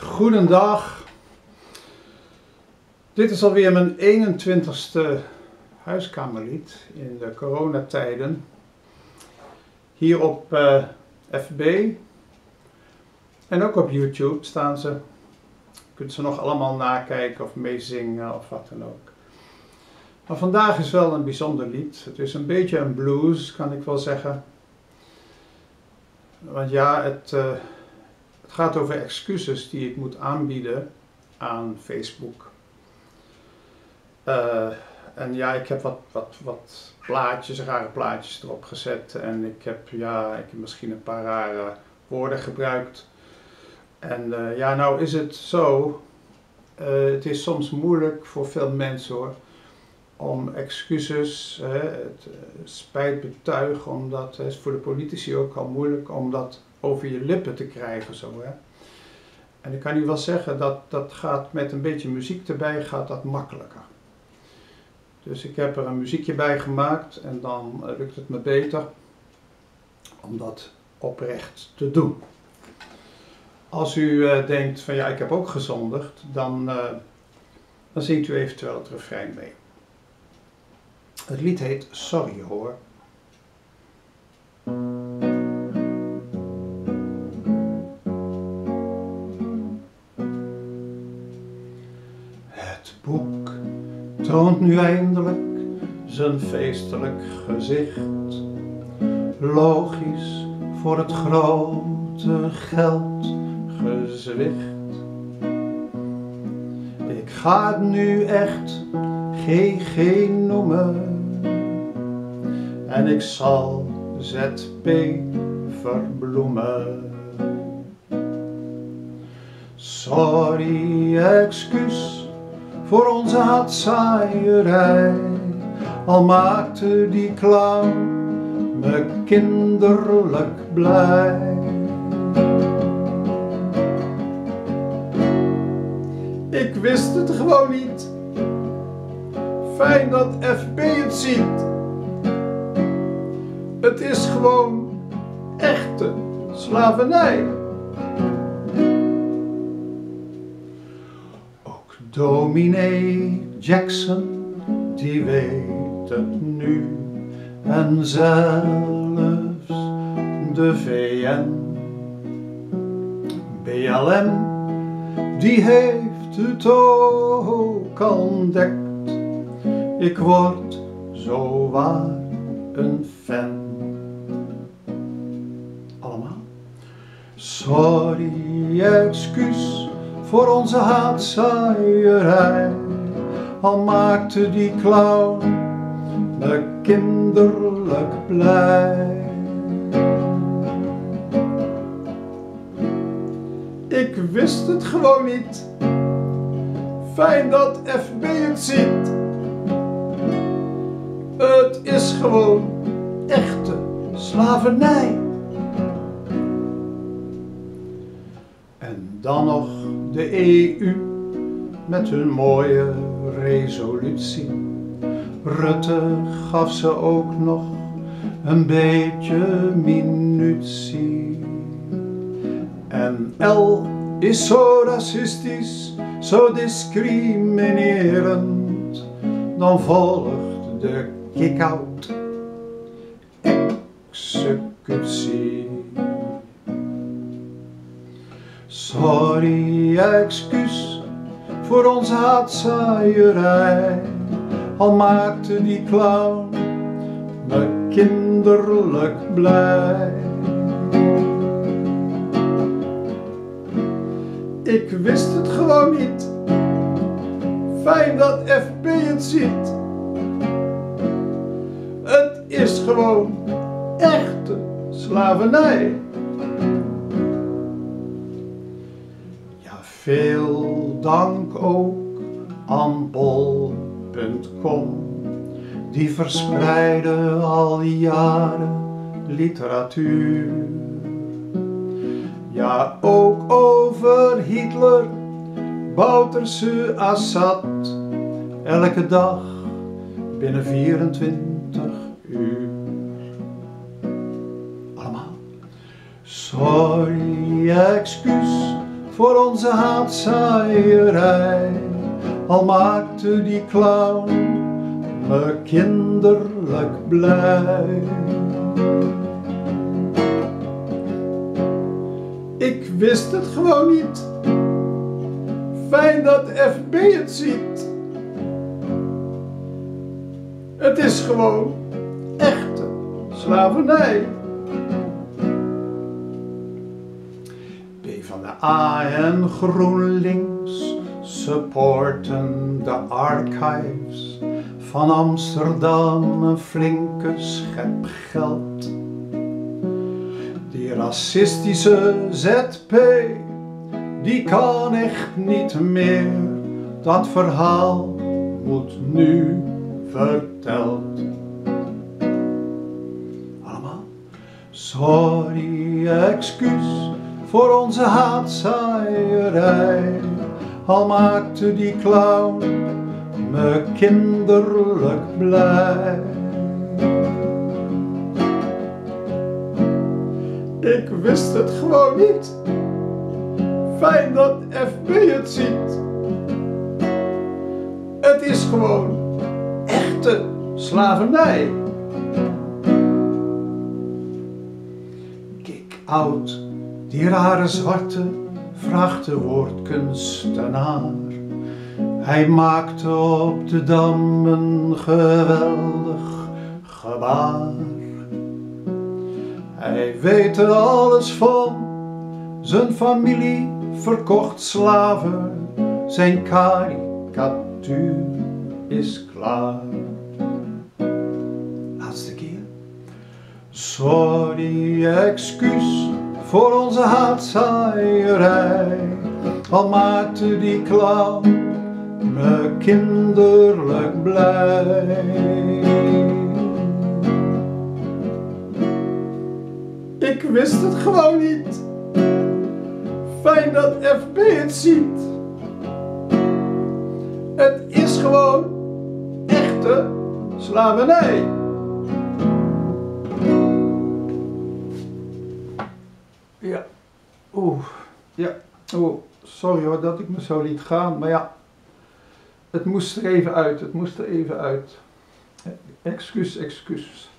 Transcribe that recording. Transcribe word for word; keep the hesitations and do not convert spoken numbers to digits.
Goedendag. Dit is alweer mijn eenentwintigste huiskamerlied in de coronatijden. Hier op uh, F B en ook op YouTube staan ze. Je kunt ze nog allemaal nakijken of meezingen of wat dan ook. Maar vandaag is wel een bijzonder lied. Het is een beetje een blues, kan ik wel zeggen. Want ja, het, uh, het gaat over excuses die ik moet aanbieden aan Facebook. Uh, en ja, ik heb wat, wat, wat plaatjes, rare plaatjes erop gezet. En ik heb, ja, ik heb misschien een paar rare woorden gebruikt. En uh, ja, nou is het zo. Uh, het is soms moeilijk voor veel mensen hoor. Om excuses, hè, het uh, spijt betuigen, omdat het is voor de politici ook al moeilijk om dat over je lippen te krijgen. Zo, hè. En ik kan u wel zeggen, dat, dat gaat met een beetje muziek erbij, gaat dat makkelijker. Dus ik heb er een muziekje bij gemaakt en dan uh, lukt het me beter om dat oprecht te doen. Als u uh, denkt van ja, ik heb ook gezondigd, dan, uh, dan zingt u eventueel het refrein mee. Het lied heet Sorry hoor. Het boek toont nu eindelijk zijn feestelijk gezicht. Logisch voor het grote geldgezwicht. Ik ga het nu echt G G noemen. En ik zal Z P verbloemen. Sorry, excuus voor onze haatzaaierij. Al maakte die clown me kinderlijk blij. Ik wist het gewoon niet. Fijn dat F B het ziet. Het is gewoon echte slavernij. Ook dominee Jackson, die weet het nu. En zelfs de V N. B L M, die heeft het ook ontdekt. Ik word zo waar een fan. Allemaal. Sorry, excuus voor onze haatzaaierij. Al maakte die clown me kinderlijk blij. Ik wist het gewoon niet. Fijn dat F B het ziet. Het is gewoon echte slavernij. En dan nog de E U met hun mooie resolutie. Rutte gaf ze ook nog een beetje minutie. En L is zo racistisch, zo discriminerend. Dan volgt de kick-out executie. Sorry, excuus voor onze haatzaaierij. Al maakte die clown me kinderlijk blij. Ik wist het gewoon niet. Fijn dat F B het ziet. Het is gewoon echte slavernij. Ja, veel dank ook aan bol punt com. Die verspreiden al die jaren literatuur. Ja, ook over Hitler, Bouterse, Assad. Elke dag binnen vierentwintig uur. Allemaal. Sorry, excuus voor onze haatzaaierij. Al maakte die clown me kinderlijk blij. Ik wist het gewoon niet. Fijn dat F B het ziet. Het is gewoon echte slavernij. PvdA en GroenLinks supporten de archives van Amsterdam, een flinke schep geld. Die racistische Z P, die kan echt niet meer. Dat verhaal moet nu verteld. Allemaal. Sorry, excuus voor onze haatzaaierij. Al maakte die clown me kinderlijk blij. Ik wist het gewoon niet. Fijn dat F B het ziet. Het is gewoon echte slavernij. Kick-out, die rare zwarte, vraagt de woordkunstenaar. Hij maakte op de Dam een geweldig gebaar. Hij weet er alles van, zijn familie verkocht slaven, zijn karikatuur is klaar. Laatste keer. Sorry, excuus voor onze haatzaaierij. Al maakte die clown me kinderlijk blij. Ik wist het gewoon niet. Fijn dat F B het ziet. Het is gewoon echte slavernij. Ja, oeh, ja, oeh, sorry hoor dat ik me zo liet gaan, maar ja, het moest er even uit, het moest er even uit. Excuus, excuus.